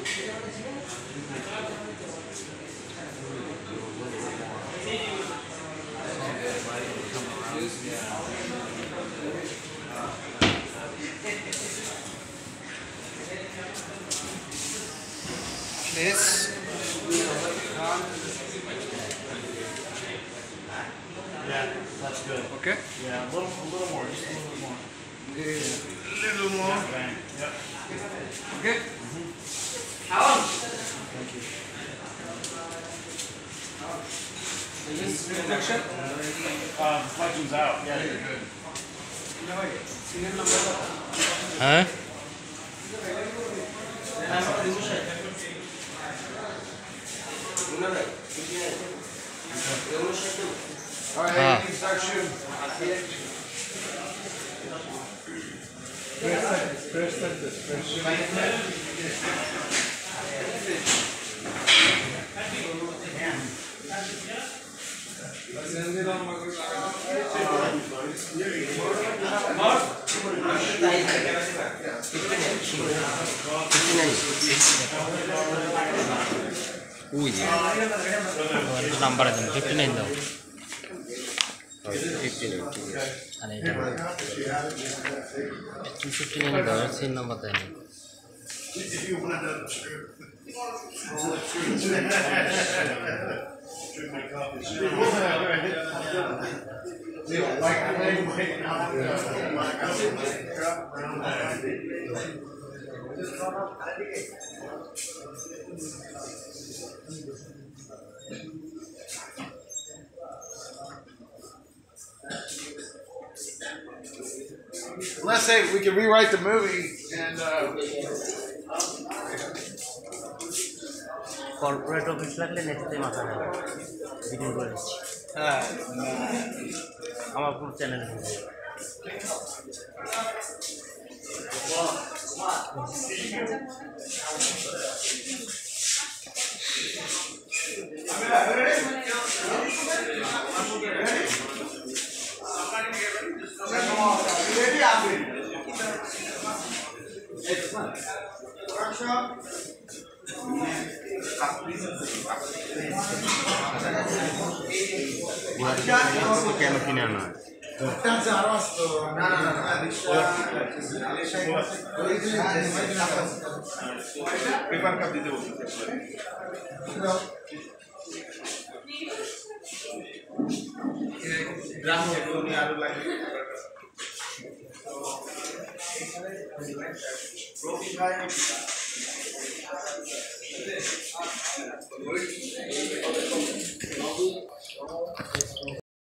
This. Yeah, that's good. Okay. Yeah, a little more, just a little bit more. A little more. Bang. Yep. Okay. Thank you. Is this reflection? Reflection's out. Yeah, you're good. Huh? Alright, Ah. you can start shooting. Number 59 though. 59. And 59 though, same number then. Let's say we can rewrite the movie and Corporate office লাগলে next time আসা যাবে video করে আমার পুরো channel কেন কিনে আনা paper cup দিতে বলছি গ্রাম আরো লাগে রবি ভাই